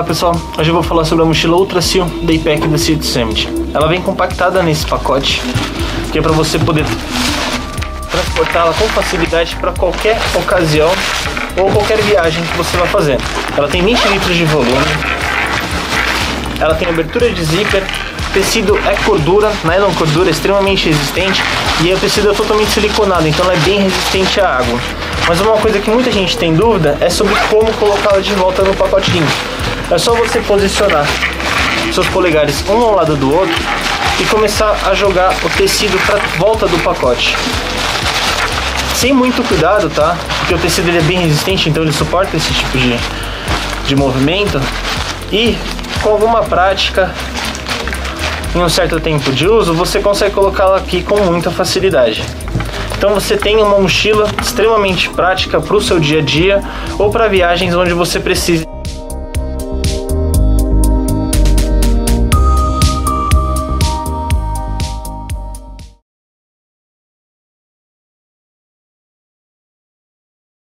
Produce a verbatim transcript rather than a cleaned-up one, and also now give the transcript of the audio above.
pessoal, hoje eu vou falar sobre a mochila Ultra Seal Daypack da Sea to Summit. Ela vem compactada nesse pacote, que é para você poder transportá-la com facilidade para qualquer ocasião ou qualquer viagem que você vai fazer. Ela tem vinte litros de volume, ela tem abertura de zíper, tecido é cordura, nylon cordura, extremamente resistente, e o tecido é totalmente siliconado, então ela é bem resistente à água. Mas uma coisa que muita gente tem dúvida é sobre como colocá-la de volta no pacotinho. É só você posicionar seus polegares um ao lado do outro e começar a jogar o tecido para volta do pacote. Sem muito cuidado, tá? Porque o tecido ele é bem resistente, então ele suporta esse tipo de, de movimento. E com alguma prática, em um certo tempo de uso, você consegue colocá-la aqui com muita facilidade. Então você tem uma mochila extremamente prática para o seu dia a dia ou para viagens onde você precise